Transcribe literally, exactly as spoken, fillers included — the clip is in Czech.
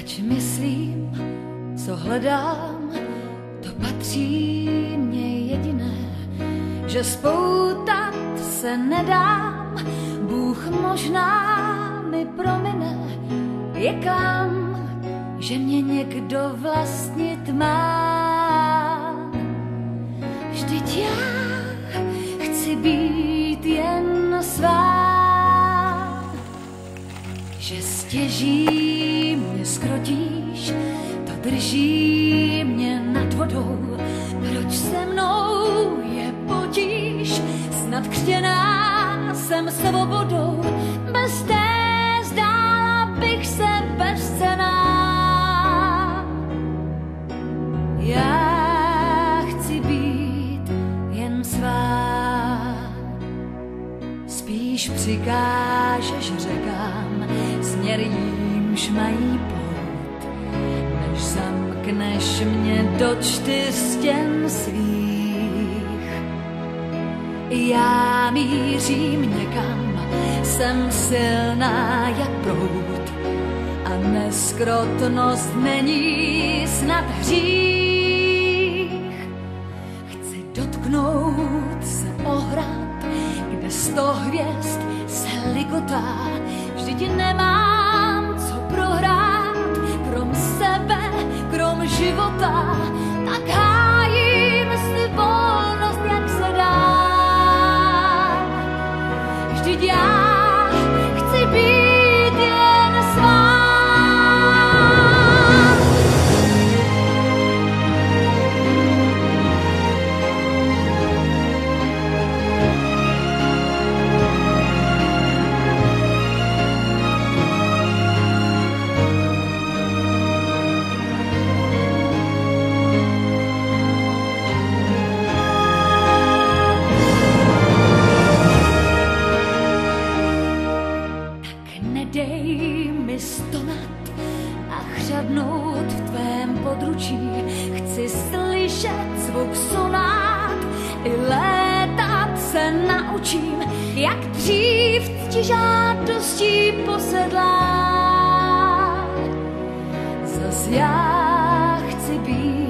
Ač myslím, co hledám, to patří mně jediné, že spoutat se nedám, Bůh možná mi promine, je klam, že mě někdo vlastnit má. Vždyť já chci být jen svá, že stěží mě skrotíš, to drží mě nad vodou. Proč se mnou je potíž, snad křtěná jsem svobodou, bez té zdála bych se bezcenná. Já chci být jen svá, spíš přikážeš řekám, směr jímž mají plout, než zamkneš mě do čtyř stěn svých. Já mířím někam, jsem silná jak proud a neskrotnost není snad hřích. Chci dotknout se ohrad, kde sto hvězd se ligotá, vždyť nemám co prohrát, krom sebe, krom života, tak hájím si volnost, jak se dá. Vždyť já chci být jen svá. Dej mi stonat a chřadnout v tvém područí. Chci slyšet zvuk sonát, i létat se naučím, jak dřív cti žádostí posedlá. Zas já chci být